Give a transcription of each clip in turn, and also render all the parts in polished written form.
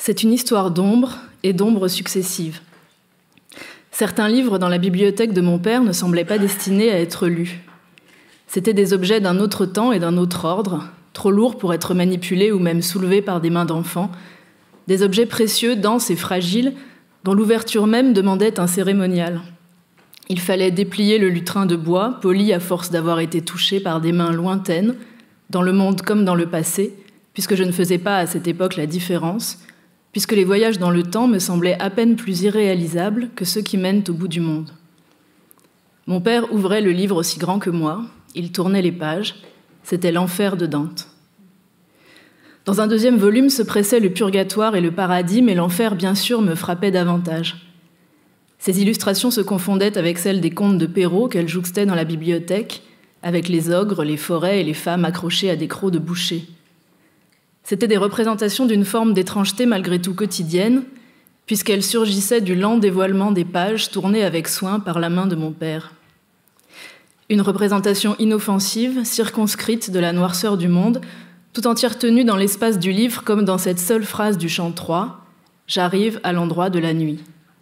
C'est une histoire d'ombre et d'ombres successives. Certains livres dans la bibliothèque de mon père ne semblaient pas destinés à être lus. C'étaient des objets d'un autre temps et d'un autre ordre, trop lourds pour être manipulés ou même soulevés par des mains d'enfants, des objets précieux, denses et fragiles, dont l'ouverture même demandait un cérémonial. Il fallait déplier le lutrin de bois, poli à force d'avoir été touché par des mains lointaines, dans le monde comme dans le passé, puisque je ne faisais pas à cette époque la différence, puisque les voyages dans le temps me semblaient à peine plus irréalisables que ceux qui mènent au bout du monde. Mon père ouvrait le livre aussi grand que moi, il tournait les pages, c'était l'enfer de Dante. Dans un deuxième volume se pressaient le purgatoire et le paradis, mais l'enfer, bien sûr, me frappait davantage. Ces illustrations se confondaient avec celles des contes de Perrault qu'elle jouxtait dans la bibliothèque, avec les ogres, les forêts et les femmes accrochées à des crocs de boucher. C'étaient des représentations d'une forme d'étrangeté malgré tout quotidienne, puisqu'elles surgissaient du lent dévoilement des pages tournées avec soin par la main de mon père. Une représentation inoffensive, circonscrite de la noirceur du monde, tout entière tenue dans l'espace du livre comme dans cette seule phrase du chant 3, « J'arrive à l'endroit de la nuit ».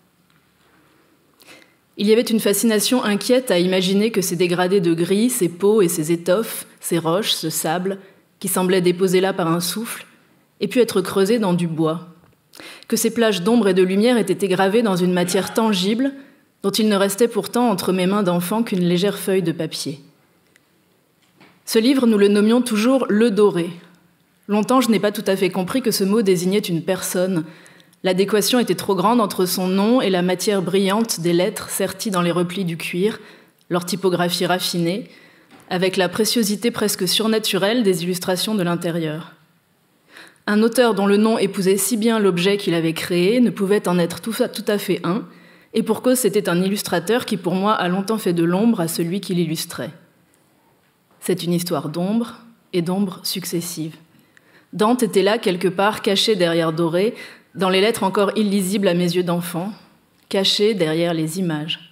Il y avait une fascination inquiète à imaginer que ces dégradés de gris, ces peaux et ces étoffes, ces roches, ce sable, qui semblaient déposés là par un souffle, aient pu être creusés dans du bois. Que ces plages d'ombre et de lumière étaient égravées dans une matière tangible, dont il ne restait pourtant entre mes mains d'enfant qu'une légère feuille de papier. Ce livre, nous le nommions toujours « Le Doré ». Longtemps, je n'ai pas tout à fait compris que ce mot désignait une personne. L'adéquation était trop grande entre son nom et la matière brillante des lettres serties dans les replis du cuir, leur typographie raffinée, avec la préciosité presque surnaturelle des illustrations de l'intérieur. Un auteur dont le nom épousait si bien l'objet qu'il avait créé ne pouvait en être tout à fait un, et pour cause c'était un illustrateur qui pour moi a longtemps fait de l'ombre à celui qui l'illustrait. C'est une histoire d'ombre et d'ombres successives. Dante était là quelque part, caché derrière Doré, dans les lettres encore illisibles à mes yeux d'enfant, caché derrière les images.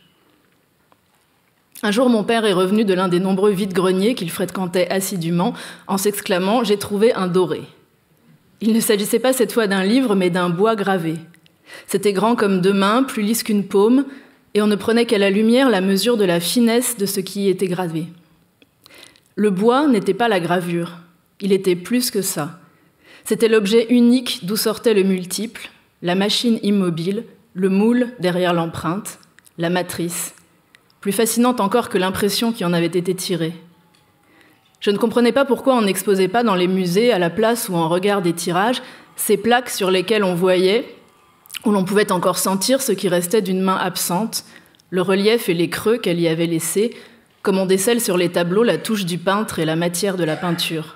Un jour, mon père est revenu de l'un des nombreux vides-greniers qu'il fréquentait assidûment en s'exclamant « J'ai trouvé un doré ». Il ne s'agissait pas cette fois d'un livre, mais d'un bois gravé. C'était grand comme 2 mains, plus lisse qu'une paume, et on ne prenait qu'à la lumière la mesure de la finesse de ce qui y était gravé. Le bois n'était pas la gravure, il était plus que ça. C'était l'objet unique d'où sortait le multiple, la machine immobile, le moule derrière l'empreinte, la matrice, plus fascinante encore que l'impression qui en avait été tirée. Je ne comprenais pas pourquoi on n'exposait pas dans les musées, à la place ou en regard des tirages, ces plaques sur lesquelles on voyait, où l'on pouvait encore sentir ce qui restait d'une main absente, le relief et les creux qu'elle y avait laissés, comme on décèle sur les tableaux la touche du peintre et la matière de la peinture.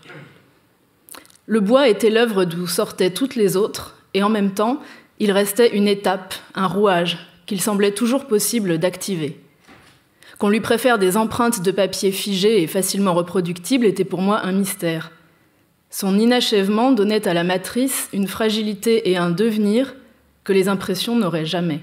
Le bois était l'œuvre d'où sortaient toutes les autres, et en même temps, il restait une étape, un rouage, qu'il semblait toujours possible d'activer. Qu'on lui préfère des empreintes de papier figées et facilement reproductibles était pour moi un mystère. Son inachèvement donnait à la matrice une fragilité et un devenir que les impressions n'auraient jamais.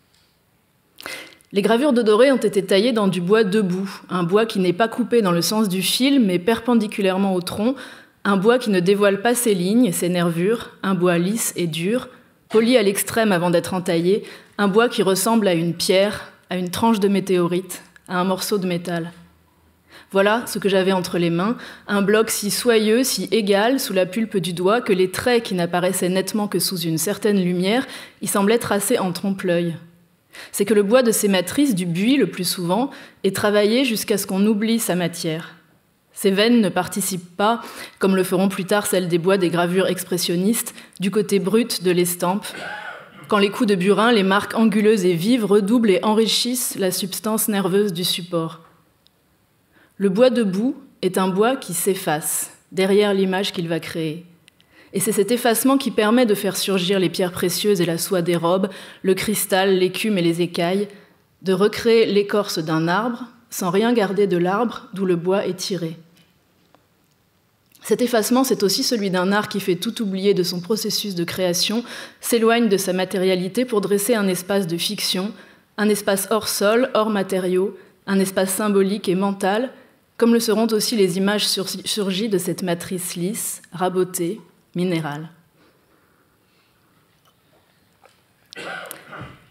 Les gravures de Doré ont été taillées dans du bois debout, un bois qui n'est pas coupé dans le sens du fil, mais perpendiculairement au tronc, un bois qui ne dévoile pas ses lignes et ses nervures, un bois lisse et dur, poli à l'extrême avant d'être entaillé, un bois qui ressemble à une pierre, à une tranche de météorite, à un morceau de métal. Voilà ce que j'avais entre les mains, un bloc si soyeux, si égal sous la pulpe du doigt que les traits qui n'apparaissaient nettement que sous une certaine lumière y semblaient tracés en trompe-l'œil. C'est que le bois de ces matrices, du buis le plus souvent, est travaillé jusqu'à ce qu'on oublie sa matière. Ces veines ne participent pas, comme le feront plus tard celles des bois des gravures expressionnistes, du côté brut de l'estampe, quand les coups de burin, les marques anguleuses et vives redoublent et enrichissent la substance nerveuse du support. Le bois debout est un bois qui s'efface derrière l'image qu'il va créer. Et c'est cet effacement qui permet de faire surgir les pierres précieuses et la soie des robes, le cristal, l'écume et les écailles, de recréer l'écorce d'un arbre sans rien garder de l'arbre d'où le bois est tiré. Cet effacement, c'est aussi celui d'un art qui fait tout oublier de son processus de création, s'éloigne de sa matérialité pour dresser un espace de fiction, un espace hors sol, hors matériaux, un espace symbolique et mental, comme le seront aussi les images surgies de cette matrice lisse, rabotée, minérale.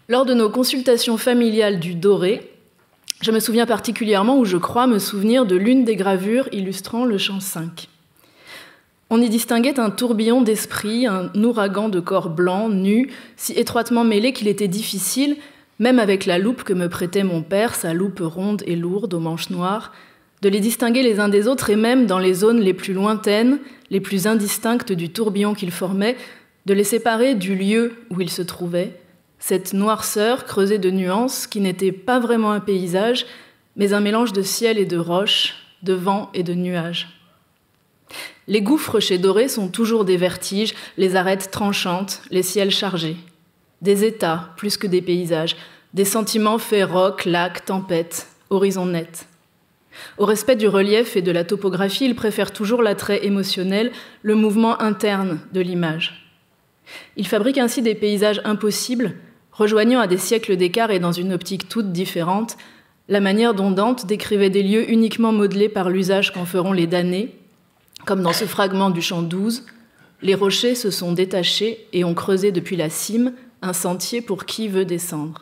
Lors de nos consultations familiales du Doré, je me souviens particulièrement, ou je crois me souvenir, de l'une des gravures illustrant le chant 5. On y distinguait un tourbillon d'esprit, un ouragan de corps blancs, nus, si étroitement mêlés qu'il était difficile, même avec la loupe que me prêtait mon père, sa loupe ronde et lourde aux manches noires, de les distinguer les uns des autres et même dans les zones les plus lointaines, les plus indistinctes du tourbillon qu'ils formaient, de les séparer du lieu où ils se trouvaient, cette noirceur creusée de nuances qui n'était pas vraiment un paysage, mais un mélange de ciel et de roches, de vent et de nuages. Les gouffres chez Doré sont toujours des vertiges, les arêtes tranchantes, les ciels chargés. Des états plus que des paysages, des sentiments faits roc, lac, tempête, horizon net. Au respect du relief et de la topographie, il préfère toujours l'attrait émotionnel, le mouvement interne de l'image. Il fabrique ainsi des paysages impossibles, rejoignant à des siècles d'écart et dans une optique toute différente, la manière dont Dante décrivait des lieux uniquement modelés par l'usage qu'en feront les damnés, comme dans ce fragment du chant 12, les rochers se sont détachés et ont creusé depuis la cime un sentier pour qui veut descendre.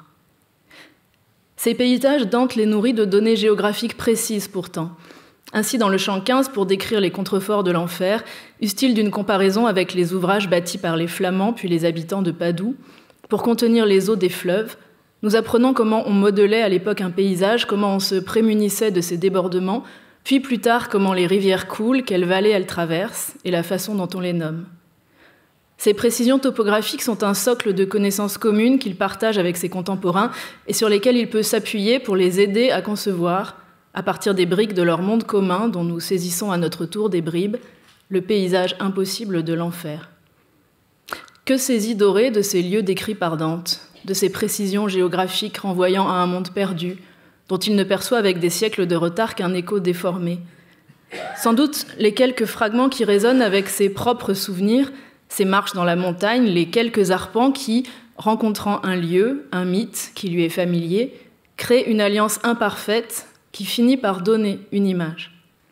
Ces paysages, Dante les nourrit de données géographiques précises pourtant. Ainsi, dans le chant 15, pour décrire les contreforts de l'enfer, use-t-il d'une comparaison avec les ouvrages bâtis par les Flamands puis les habitants de Padoue, pour contenir les eaux des fleuves, nous apprenons comment on modelait à l'époque un paysage, comment on se prémunissait de ses débordements, puis plus tard comment les rivières coulent, quelles vallées elles traversent, et la façon dont on les nomme. Ces précisions topographiques sont un socle de connaissances communes qu'il partage avec ses contemporains et sur lesquels il peut s'appuyer pour les aider à concevoir, à partir des briques de leur monde commun dont nous saisissons à notre tour des bribes, le paysage impossible de l'enfer. Que saisit Doré de ces lieux décrits par Dante, de ces précisions géographiques renvoyant à un monde perdu, dont il ne perçoit avec des siècles de retard qu'un écho déformé? Sans doute les quelques fragments qui résonnent avec ses propres souvenirs, ces marches dans la montagne, les quelques arpents qui, rencontrant un lieu, un mythe qui lui est familier, créent une alliance imparfaite qui finit par donner une image.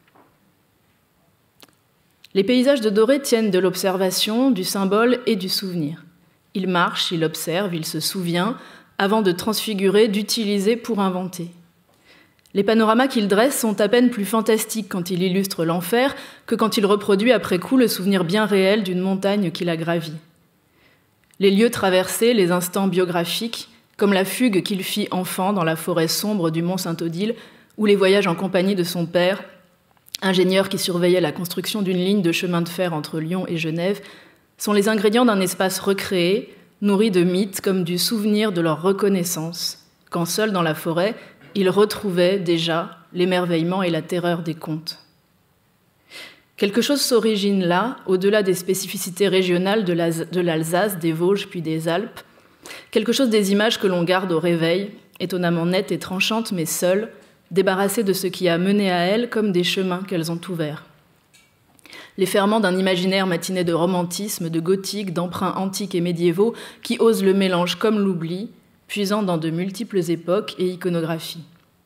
Les paysages de Doré tiennent de l'observation, du symbole et du souvenir. Il marche, il observe, il se souvient, avant de transfigurer, d'utiliser pour inventer. Les panoramas qu'il dresse sont à peine plus fantastiques quand il illustre l'enfer que quand il reproduit après coup le souvenir bien réel d'une montagne qu'il a gravie. Les lieux traversés, les instants biographiques, comme la fugue qu'il fit enfant dans la forêt sombre du mont Saint-Odile, ou les voyages en compagnie de son père, ingénieur qui surveillait la construction d'une ligne de chemin de fer entre Lyon et Genève, sont les ingrédients d'un espace recréé, nourri de mythes comme du souvenir de leur reconnaissance, quand seul dans la forêt, il retrouvait déjà l'émerveillement et la terreur des contes. Quelque chose s'origine là, au-delà des spécificités régionales de l'Alsace, des Vosges puis des Alpes, quelque chose des images que l'on garde au réveil, étonnamment nettes et tranchantes mais seules, débarrassées de ce qui a mené à elles comme des chemins qu'elles ont ouverts. Les ferments d'un imaginaire matiné de romantisme, de gothique, d'emprunts antiques et médiévaux qui osent le mélange comme l'oubli, puisant dans de multiples époques et iconographies.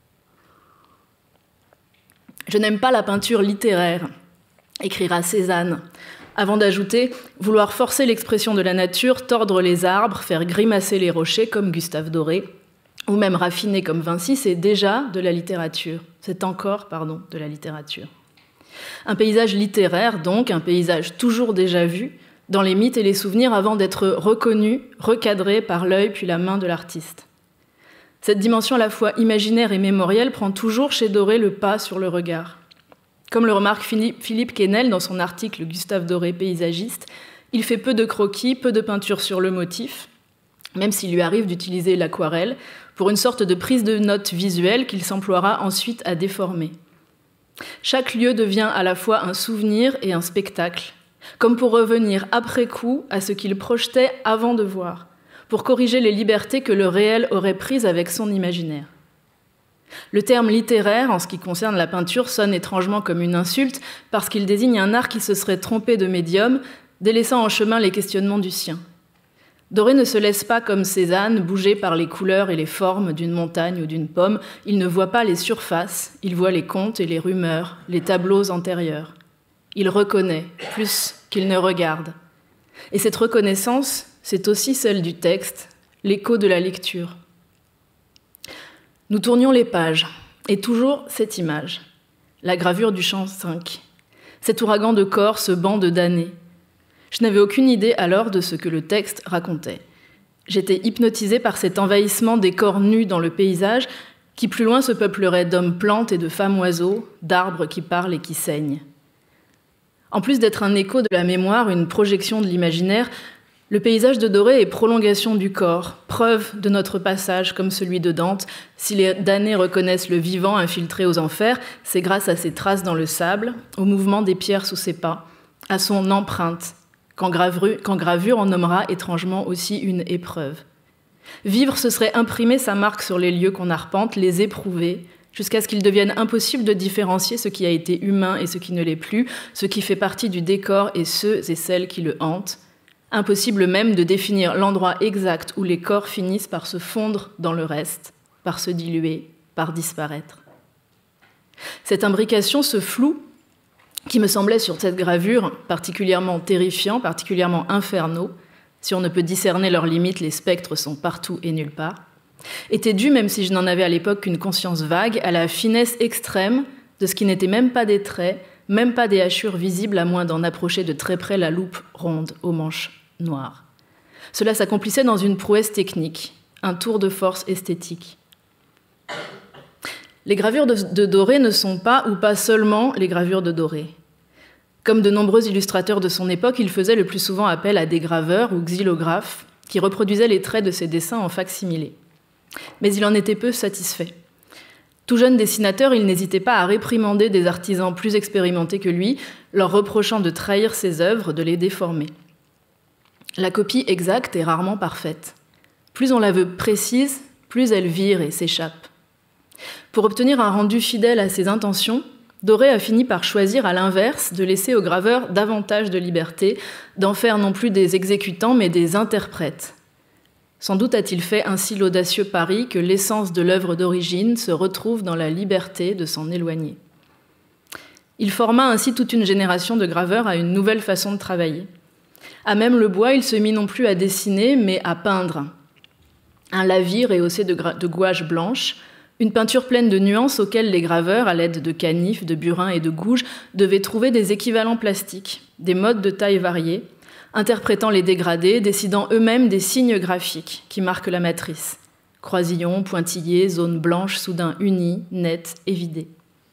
« Je n'aime pas la peinture littéraire », écrira Cézanne, avant d'ajouter « vouloir forcer l'expression de la nature, tordre les arbres, faire grimacer les rochers comme Gustave Doré, ou même raffiner comme Vinci, c'est déjà de la littérature. C'est encore, de la littérature. » Un paysage littéraire, donc, un paysage toujours déjà vu, dans les mythes et les souvenirs avant d'être reconnu, recadré par l'œil puis la main de l'artiste. Cette dimension à la fois imaginaire et mémorielle prend toujours chez Doré le pas sur le regard. Comme le remarque Philippe Quesnel dans son article « Gustave Doré, paysagiste », il fait peu de croquis, peu de peinture sur le motif, même s'il lui arrive d'utiliser l'aquarelle, pour une sorte de prise de note visuelle qu'il s'emploiera ensuite à déformer. Chaque lieu devient à la fois un souvenir et un spectacle, comme pour revenir après coup à ce qu'il projetait avant de voir, pour corriger les libertés que le réel aurait prises avec son imaginaire. Le terme littéraire, en ce qui concerne la peinture, sonne étrangement comme une insulte, parce qu'il désigne un art qui se serait trompé de médium, délaissant en chemin les questionnements du sien. Doré ne se laisse pas, comme Cézanne, bouger par les couleurs et les formes d'une montagne ou d'une pomme. Il ne voit pas les surfaces, il voit les contes et les rumeurs, les tableaux antérieurs. Il reconnaît, plus qu'il ne regarde. Et cette reconnaissance, c'est aussi celle du texte, l'écho de la lecture. Nous tournions les pages, et toujours cette image, la gravure du chant 5, cet ouragan de corps, ce banc de damnés. Je n'avais aucune idée alors de ce que le texte racontait. J'étais hypnotisée par cet envahissement des corps nus dans le paysage qui plus loin se peuplerait d'hommes-plantes et de femmes-oiseaux, d'arbres qui parlent et qui saignent. En plus d'être un écho de la mémoire, une projection de l'imaginaire, le paysage de Doré est prolongation du corps, preuve de notre passage comme celui de Dante. Si les damnés reconnaissent le vivant infiltré aux enfers, c'est grâce à ses traces dans le sable, au mouvement des pierres sous ses pas, à son empreinte, qu'en gravure on nommera étrangement aussi une épreuve. Vivre, ce serait imprimer sa marque sur les lieux qu'on arpente, les éprouver, jusqu'à ce qu'il devienne impossible de différencier ce qui a été humain et ce qui ne l'est plus, ce qui fait partie du décor et ceux et celles qui le hantent. Impossible même de définir l'endroit exact où les corps finissent par se fondre dans le reste, par se diluer, par disparaître. Cette imbrication, ce flou, qui me semblait sur cette gravure particulièrement terrifiant, particulièrement infernaux, si on ne peut discerner leurs limites, les spectres sont partout et nulle part, était dû, même si je n'en avais à l'époque qu'une conscience vague, à la finesse extrême de ce qui n'était même pas des traits, même pas des hachures visibles à moins d'en approcher de très près la loupe ronde aux manches noires. Cela s'accomplissait dans une prouesse technique, un tour de force esthétique. Les gravures de Doré ne sont pas ou pas seulement les gravures de Doré. Comme de nombreux illustrateurs de son époque, il faisait le plus souvent appel à des graveurs ou xylographes qui reproduisaient les traits de ses dessins en fac-similé. Mais il en était peu satisfait. Tout jeune dessinateur, il n'hésitait pas à réprimander des artisans plus expérimentés que lui, leur reprochant de trahir ses œuvres, de les déformer. La copie exacte est rarement parfaite. Plus on la veut précise, plus elle vire et s'échappe. Pour obtenir un rendu fidèle à ses intentions, Doré a fini par choisir à l'inverse de laisser aux graveurs davantage de liberté, d'en faire non plus des exécutants mais des interprètes. Sans doute a-t-il fait ainsi l'audacieux pari que l'essence de l'œuvre d'origine se retrouve dans la liberté de s'en éloigner. Il forma ainsi toute une génération de graveurs à une nouvelle façon de travailler. À même le bois, il se mit non plus à dessiner, mais à peindre. Un lavis rehaussé de gouache blanche, une peinture pleine de nuances auxquelles les graveurs, à l'aide de canifs, de burins et de gouges, devaient trouver des équivalents plastiques, des modes de taille variés, interprétant les dégradés, décidant eux-mêmes des signes graphiques qui marquent la matrice. Croisillons, pointillés, zones blanches, soudain unies, nettes et vidées.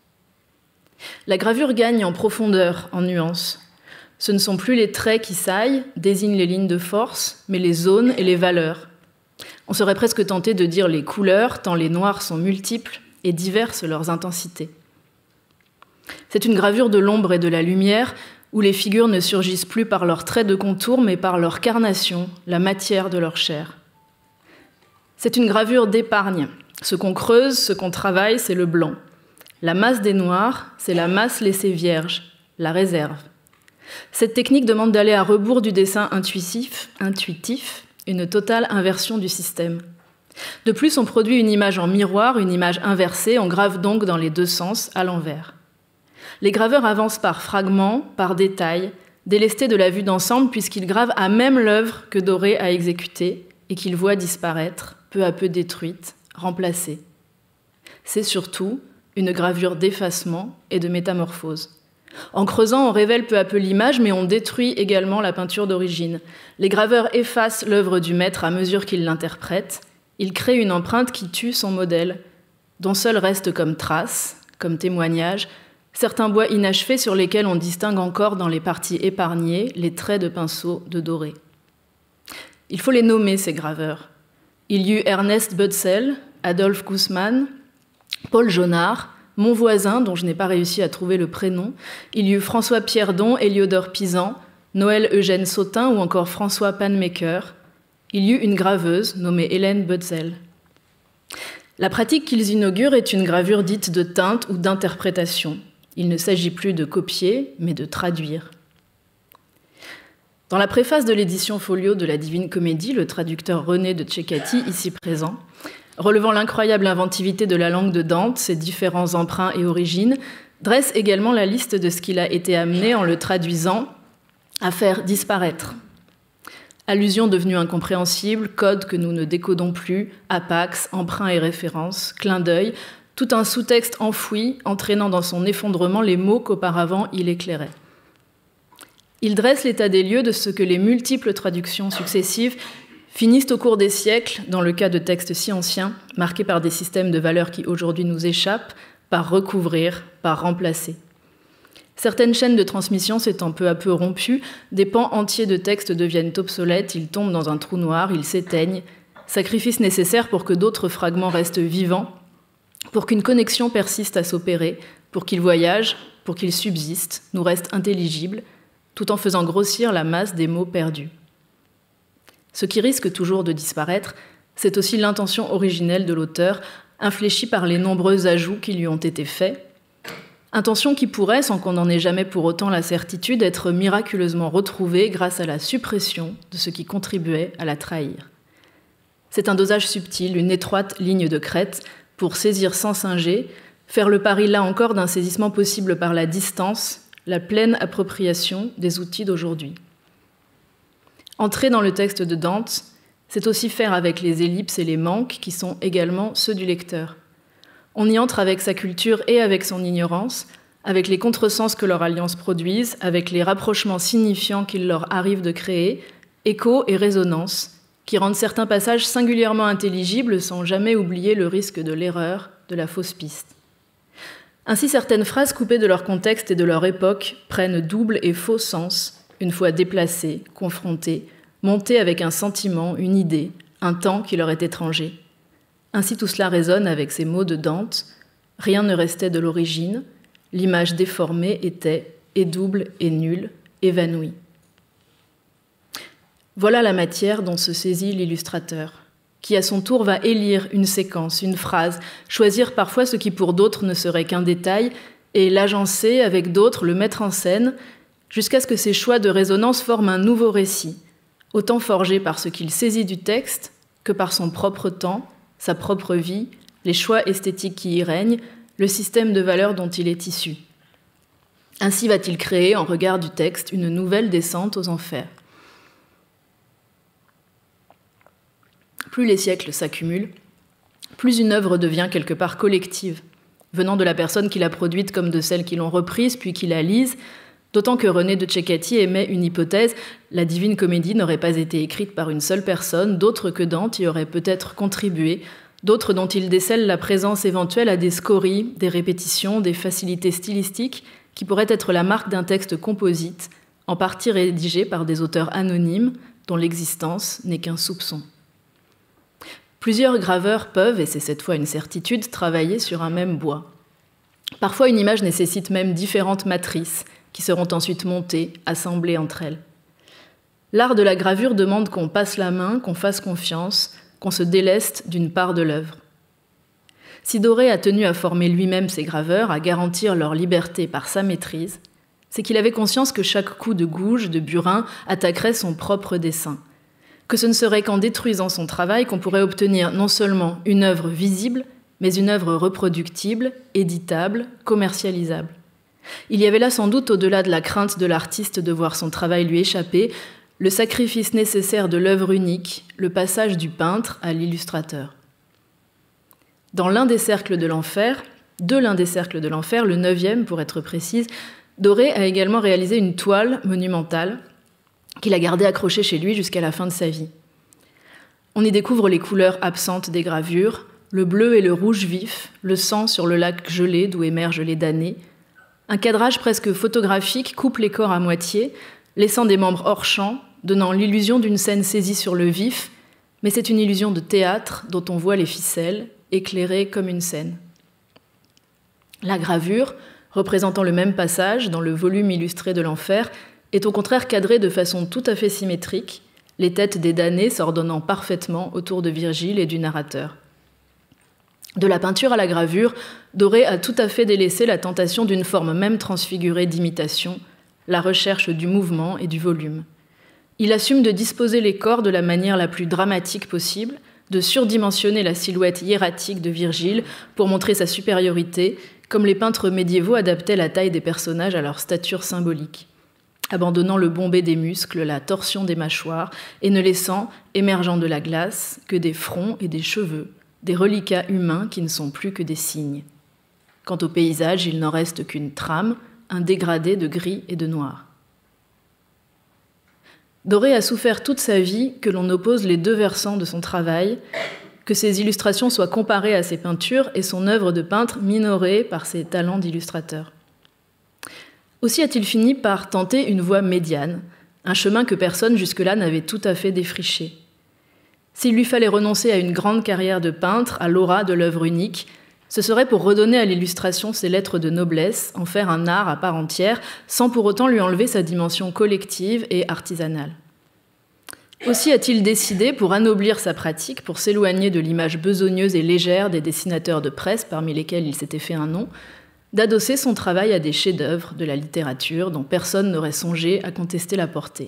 La gravure gagne en profondeur, en nuances. Ce ne sont plus les traits qui saillent, désignent les lignes de force, mais les zones et les valeurs. On serait presque tenté de dire les couleurs, tant les noirs sont multiples et diverses leurs intensités. C'est une gravure de l'ombre et de la lumière, où les figures ne surgissent plus par leurs traits de contour, mais par leur carnation, la matière de leur chair. C'est une gravure d'épargne. Ce qu'on creuse, ce qu'on travaille, c'est le blanc. La masse des noirs, c'est la masse laissée vierge, la réserve. Cette technique demande d'aller à rebours du dessin intuitif, une totale inversion du système. De plus, on produit une image en miroir, une image inversée, on grave donc dans les deux sens, à l'envers. Les graveurs avancent par fragments, par détails, délestés de la vue d'ensemble puisqu'ils gravent à même l'œuvre que Doré a exécutée et qu'ils voient disparaître, peu à peu détruite, remplacée. C'est surtout une gravure d'effacement et de métamorphose. En creusant, on révèle peu à peu l'image, mais on détruit également la peinture d'origine. Les graveurs effacent l'œuvre du maître à mesure qu'ils l'interprètent. Ils créent une empreinte qui tue son modèle, dont seul reste comme trace, comme témoignage, certains bois inachevés sur lesquels on distingue encore dans les parties épargnées les traits de pinceau de Doré. Il faut les nommer, ces graveurs. Il y eut Ernest Butzel, Adolphe Guzman, Paul Jonard, mon voisin, dont je n'ai pas réussi à trouver le prénom, il y eut François Pierdon, Héliodore Pisan, Noël Eugène Sautin ou encore François Panmaker. Il y eut une graveuse nommée Hélène Butzel. La pratique qu'ils inaugurent est une gravure dite de teinte ou d'interprétation. Il ne s'agit plus de copier, mais de traduire. Dans la préface de l'édition folio de la Divine Comédie, le traducteur René de Cecchati, ici présent, relevant l'incroyable inventivité de la langue de Dante, ses différents emprunts et origines, dresse également la liste de ce qu'il a été amené en le traduisant à faire disparaître. Allusions devenues incompréhensibles, codes que nous ne décodons plus, apax, emprunts et références, clins d'œil, tout un sous-texte enfoui, entraînant dans son effondrement les mots qu'auparavant il éclairait. Il dresse l'état des lieux de ce que les multiples traductions successives finissent au cours des siècles, dans le cas de textes si anciens, marqués par des systèmes de valeurs qui aujourd'hui nous échappent, par recouvrir, par remplacer. Certaines chaînes de transmission s'étant peu à peu rompues, des pans entiers de textes deviennent obsolètes, ils tombent dans un trou noir, ils s'éteignent, sacrifice nécessaire pour que d'autres fragments restent vivants, pour qu'une connexion persiste à s'opérer, pour qu'ils voyagent, pour qu'ils subsistent, nous restent intelligibles, tout en faisant grossir la masse des mots perdus. Ce qui risque toujours de disparaître, c'est aussi l'intention originelle de l'auteur, infléchie par les nombreux ajouts qui lui ont été faits, intention qui pourrait, sans qu'on n'en ait jamais pour autant la certitude, être miraculeusement retrouvée grâce à la suppression de ce qui contribuait à la trahir. C'est un dosage subtil, une étroite ligne de crête pour saisir sans singer, faire le pari là encore d'un saisissement possible par la distance, la pleine appropriation des outils d'aujourd'hui. Entrer dans le texte de Dante, c'est aussi faire avec les ellipses et les manques qui sont également ceux du lecteur. On y entre avec sa culture et avec son ignorance, avec les contresens que leur alliance produisent, avec les rapprochements signifiants qu'il leur arrive de créer, échos et résonances, qui rendent certains passages singulièrement intelligibles sans jamais oublier le risque de l'erreur, de la fausse piste. Ainsi, certaines phrases coupées de leur contexte et de leur époque prennent double et faux sens, une fois déplacées, confrontées, montées avec un sentiment, une idée, un temps qui leur est étranger. Ainsi tout cela résonne avec ces mots de Dante. Rien ne restait de l'origine, l'image déformée était et double et nulle, évanouie. Voilà la matière dont se saisit l'illustrateur, qui à son tour va élire une séquence, une phrase, choisir parfois ce qui pour d'autres ne serait qu'un détail, et l'agencer avec d'autres, le mettre en scène, jusqu'à ce que ces choix de résonance forment un nouveau récit, autant forgé par ce qu'il saisit du texte que par son propre temps, sa propre vie, les choix esthétiques qui y règnent, le système de valeurs dont il est issu. Ainsi va-t-il créer, en regard du texte, une nouvelle descente aux enfers. Plus les siècles s'accumulent, plus une œuvre devient quelque part collective, venant de la personne qui l'a produite comme de celles qui l'ont reprise puis qui la lisent, d'autant que René de Cecchetti émet une hypothèse, la Divine Comédie n'aurait pas été écrite par une seule personne, d'autres que Dante y auraient peut-être contribué, d'autres dont il décèle la présence éventuelle à des scories, des répétitions, des facilités stylistiques qui pourraient être la marque d'un texte composite, en partie rédigé par des auteurs anonymes dont l'existence n'est qu'un soupçon. Plusieurs graveurs peuvent, et c'est cette fois une certitude, travailler sur un même bois. Parfois, une image nécessite même différentes matrices, qui seront ensuite montées, assemblées entre elles. L'art de la gravure demande qu'on passe la main, qu'on fasse confiance, qu'on se déleste d'une part de l'œuvre. Si Doré a tenu à former lui-même ses graveurs, à garantir leur liberté par sa maîtrise, c'est qu'il avait conscience que chaque coup de gouge, de burin, attaquerait son propre dessin, que ce ne serait qu'en détruisant son travail qu'on pourrait obtenir non seulement une œuvre visible, mais une œuvre reproductible, éditable, commercialisable. Il y avait là sans doute, au-delà de la crainte de l'artiste de voir son travail lui échapper, le sacrifice nécessaire de l'œuvre unique, le passage du peintre à l'illustrateur. Dans l'un des cercles de l'enfer, le 9e pour être précise, Doré a également réalisé une toile monumentale qu'il a gardée accrochée chez lui jusqu'à la fin de sa vie. On y découvre les couleurs absentes des gravures, le bleu et le rouge vif, le sang sur le lac gelé d'où émergent les damnés. Un cadrage presque photographique coupe les corps à moitié, laissant des membres hors champ, donnant l'illusion d'une scène saisie sur le vif, mais c'est une illusion de théâtre dont on voit les ficelles, éclairées comme une scène. La gravure, représentant le même passage dans le volume illustré de l'enfer, est au contraire cadrée de façon tout à fait symétrique, les têtes des damnés s'ordonnant parfaitement autour de Virgile et du narrateur. De la peinture à la gravure, Doré a tout à fait délaissé la tentation d'une forme même transfigurée d'imitation, la recherche du mouvement et du volume. Il assume de disposer les corps de la manière la plus dramatique possible, de surdimensionner la silhouette hiératique de Virgile pour montrer sa supériorité, comme les peintres médiévaux adaptaient la taille des personnages à leur stature symbolique. abandonnant le bombé des muscles, la torsion des mâchoires, et ne laissant, émergeant de la glace, que des fronts et des cheveux, des reliquats humains qui ne sont plus que des signes. Quant au paysage, il n'en reste qu'une trame, un dégradé de gris et de noir. Doré a souffert toute sa vie que l'on oppose les deux versants de son travail, que ses illustrations soient comparées à ses peintures et son œuvre de peintre minorée par ses talents d'illustrateur. Aussi a-t-il fini par tenter une voie médiane, un chemin que personne jusque-là n'avait tout à fait défriché. S'il lui fallait renoncer à une grande carrière de peintre, à l'aura de l'œuvre unique, ce serait pour redonner à l'illustration ses lettres de noblesse, en faire un art à part entière, sans pour autant lui enlever sa dimension collective et artisanale. Aussi a-t-il décidé, pour anoblir sa pratique, pour s'éloigner de l'image besogneuse et légère des dessinateurs de presse parmi lesquels il s'était fait un nom, d'adosser son travail à des chefs-d'œuvre de la littérature dont personne n'aurait songé à contester la portée.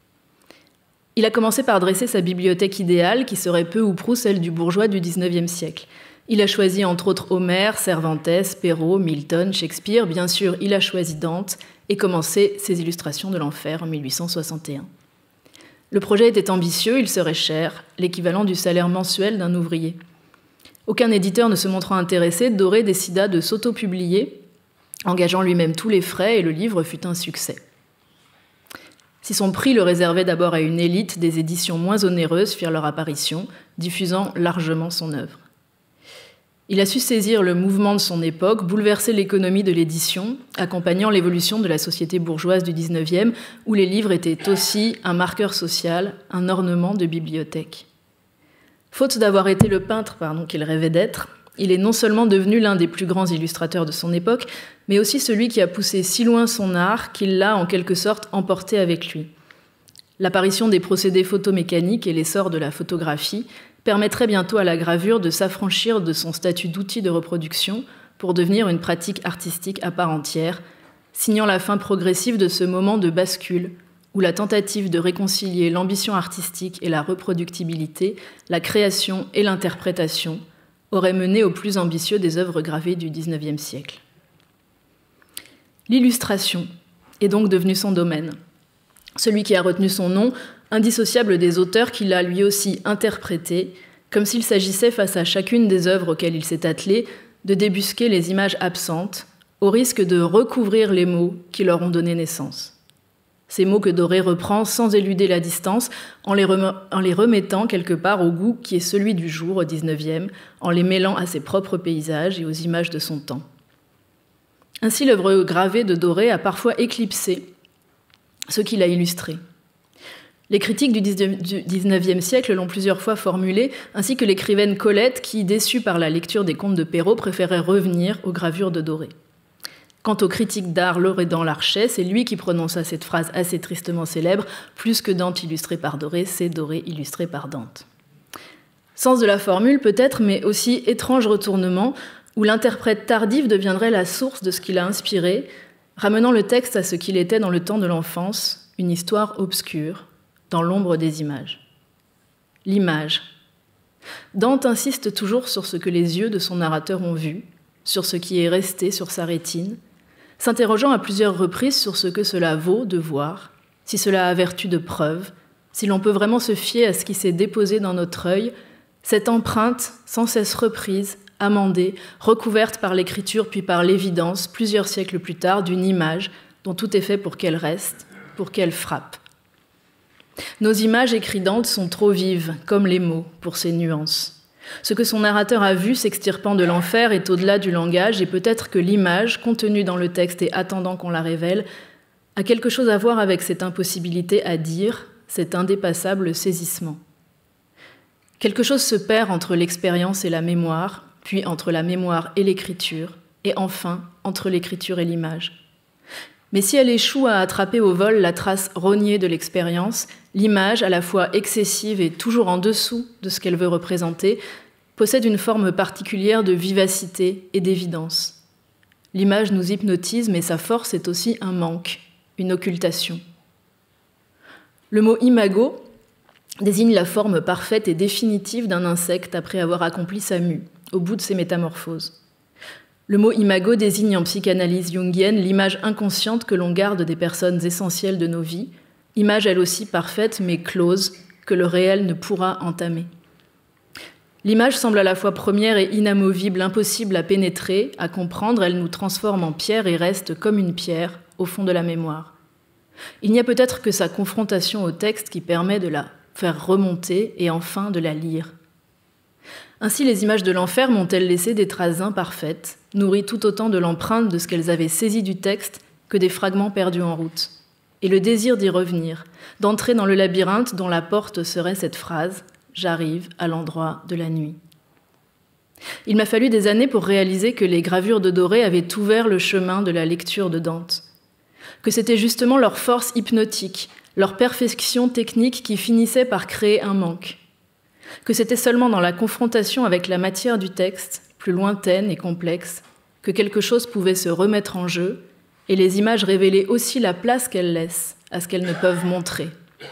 Il a commencé par dresser sa bibliothèque idéale, qui serait peu ou prou celle du bourgeois du XIXe siècle. Il a choisi entre autres Homère, Cervantes, Perrault, Milton, Shakespeare, bien sûr il a choisi Dante, et commencé ses illustrations de l'enfer en 1861. Le projet était ambitieux, il serait cher, l'équivalent du salaire mensuel d'un ouvrier. Aucun éditeur ne se montrant intéressé, Doré décida de s'auto-publier, engageant lui-même tous les frais, et le livre fut un succès. Si son prix le réservait d'abord à une élite, des éditions moins onéreuses firent leur apparition, diffusant largement son œuvre. Il a su saisir le mouvement de son époque, bouleverser l'économie de l'édition, accompagnant l'évolution de la société bourgeoise du XIXe, où les livres étaient aussi un marqueur social, un ornement de bibliothèque. Faute d'avoir été le peintre qu'il rêvait d'être, il est non seulement devenu l'un des plus grands illustrateurs de son époque, mais aussi celui qui a poussé si loin son art qu'il l'a en quelque sorte emporté avec lui. L'apparition des procédés photomécaniques et l'essor de la photographie permettrait bientôt à la gravure de s'affranchir de son statut d'outil de reproduction pour devenir une pratique artistique à part entière, signant la fin progressive de ce moment de bascule où la tentative de réconcilier l'ambition artistique et la reproductibilité, la création et l'interprétation, aurait mené au plus ambitieux des œuvres gravées du XIXe siècle. L'illustration est donc devenue son domaine, celui qui a retenu son nom, indissociable des auteurs qu'il a lui aussi interprétés, comme s'il s'agissait face à chacune des œuvres auxquelles il s'est attelé, de débusquer les images absentes, au risque de recouvrir les mots qui leur ont donné naissance. Ces mots que Doré reprend sans éluder la distance, en les remettant quelque part au goût qui est celui du jour au XIXe, en les mêlant à ses propres paysages et aux images de son temps. Ainsi, l'œuvre gravée de Doré a parfois éclipsé ce qu'il a illustré. Les critiques du XIXe siècle l'ont plusieurs fois formulé, ainsi que l'écrivaine Colette qui, déçue par la lecture des contes de Perrault, préférait revenir aux gravures de Doré. Quant au critique d'art Loredan Larchet, c'est lui qui prononça cette phrase assez tristement célèbre, plus que Dante illustré par Doré, c'est Doré illustré par Dante. Sens de la formule peut-être, mais aussi étrange retournement, où l'interprète tardif deviendrait la source de ce qui l'a inspiré, ramenant le texte à ce qu'il était dans le temps de l'enfance, une histoire obscure, dans l'ombre des images. L'image. Dante insiste toujours sur ce que les yeux de son narrateur ont vu, sur ce qui est resté sur sa rétine, s'interrogeant à plusieurs reprises sur ce que cela vaut de voir, si cela a vertu de preuve, si l'on peut vraiment se fier à ce qui s'est déposé dans notre œil, cette empreinte sans cesse reprise, amendée, recouverte par l'écriture puis par l'évidence, plusieurs siècles plus tard, d'une image dont tout est fait pour qu'elle reste, pour qu'elle frappe. Nos images, écrit Dante, sont trop vives, comme les mots, pour ces nuances. Ce que son narrateur a vu s'extirpant de l'enfer est au-delà du langage, et peut-être que l'image, contenue dans le texte et attendant qu'on la révèle, a quelque chose à voir avec cette impossibilité à dire, cet indépassable saisissement. Quelque chose se perd entre l'expérience et la mémoire, puis entre la mémoire et l'écriture, et enfin entre l'écriture et l'image. Mais si elle échoue à attraper au vol la trace rognée de l'expérience, l'image, à la fois excessive et toujours en dessous de ce qu'elle veut représenter, possède une forme particulière de vivacité et d'évidence. L'image nous hypnotise, mais sa force est aussi un manque, une occultation. Le mot imago désigne la forme parfaite et définitive d'un insecte après avoir accompli sa mue, au bout de ses métamorphoses. Le mot imago désigne en psychanalyse jungienne l'image inconsciente que l'on garde des personnes essentielles de nos vies, image elle aussi parfaite mais close, que le réel ne pourra entamer. L'image semble à la fois première et inamovible, impossible à pénétrer, à comprendre, elle nous transforme en pierre et reste comme une pierre au fond de la mémoire. Il n'y a peut-être que sa confrontation au texte qui permet de la faire remonter et enfin de la lire. Ainsi, les images de l'enfer m'ont-elles laissé des traces imparfaites, nourries tout autant de l'empreinte de ce qu'elles avaient saisi du texte que des fragments perdus en route. Et le désir d'y revenir, d'entrer dans le labyrinthe dont la porte serait cette phrase « J'arrive à l'endroit de la nuit ». Il m'a fallu des années pour réaliser que les gravures de Doré avaient ouvert le chemin de la lecture de Dante, que c'était justement leur force hypnotique, leur perfection technique qui finissait par créer un manque, que c'était seulement dans la confrontation avec la matière du texte, plus lointaine et complexe, que quelque chose pouvait se remettre en jeu et les images révélaient aussi la place qu'elles laissent à ce qu'elles ne peuvent montrer.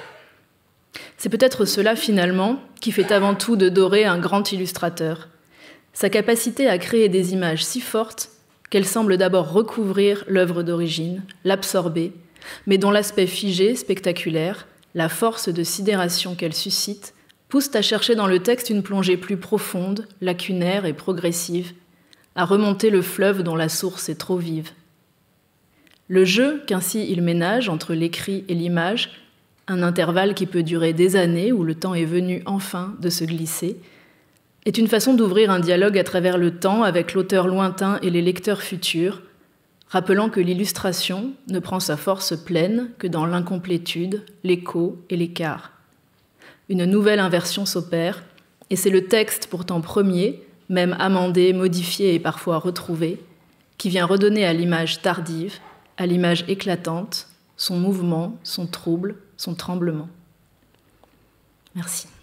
C'est peut-être cela, finalement, qui fait avant tout de Doré un grand illustrateur. Sa capacité à créer des images si fortes qu'elles semblent d'abord recouvrir l'œuvre d'origine, l'absorber, mais dont l'aspect figé, spectaculaire, la force de sidération qu'elle suscite, poussent à chercher dans le texte une plongée plus profonde, lacunaire et progressive, à remonter le fleuve dont la source est trop vive. Le jeu qu'ainsi il ménage entre l'écrit et l'image, un intervalle qui peut durer des années où le temps est venu enfin de se glisser, est une façon d'ouvrir un dialogue à travers le temps avec l'auteur lointain et les lecteurs futurs, rappelant que l'illustration ne prend sa force pleine que dans l'incomplétude, l'écho et l'écart. Une nouvelle inversion s'opère, et c'est le texte pourtant premier, même amendé, modifié et parfois retrouvé, qui vient redonner à l'image tardive, à l'image éclatante, son mouvement, son trouble, son tremblement. Merci.